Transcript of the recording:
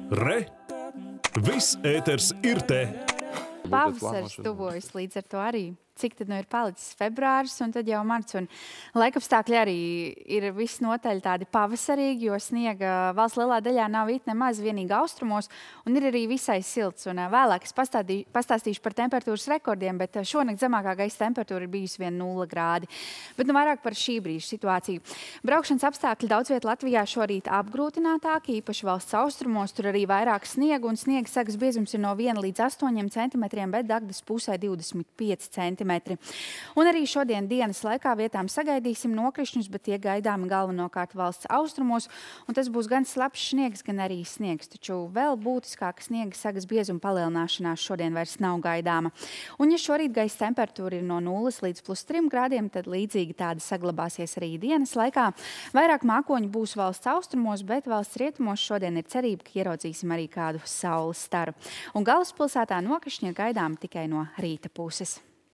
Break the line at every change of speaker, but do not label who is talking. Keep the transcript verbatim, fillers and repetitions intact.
Re! Viss ēters ir te!
Pavasaris tuvojas līdz ar to arī. Cik tad nu ir palicis februāris un tad jau marts. Un laikapstākļi arī ir visnotaļ tādi pavasarīgi, jo sniega valsts lielā daļā nav it nemaz, vienīgi austrumos, un ir arī visai silts. Un vēlāk es pastāstīšu par temperatūras rekordiem, bet šonakt zemākā gaisa temperatūra ir bijusi vien nulle grādi. Bet nu vairāk par šī brīža situāciju. Braukšanas apstākļi daudz viet Latvijā šorīt apgrūtinātāki, īpaši valsts austrumos, tur arī vairāk sniega, un sniega sagas biezums ir no viena līdz astoņiem centimetriem, bet Dagdas pusē divdesmit pieci centimetri. Un arī šodien dienas laikā vietām sagaidīsim nokrišņus, bet tie gaidāmi galvenokārt valsts austrumos, un tas būs gan slapjš sniegs, gan arī sniegs. Taču vēl būtiskāka sniega sagas biezuma palielināšanās šodien vairs nav gaidāma. Un ja šorīt gaisa temperatūra ir no nulles līdz plus trim grādiem, tad līdzīgi tāda saglabāsies arī dienas laikā. Vairāk mākoņi būs valsts austrumos, bet valsts rietumos šodien ir cerība, ka ieraudzīsim arī kādu saules staru. Un galvaspilsētā nokrišņi ir gaidāmi tikai no rīta puses.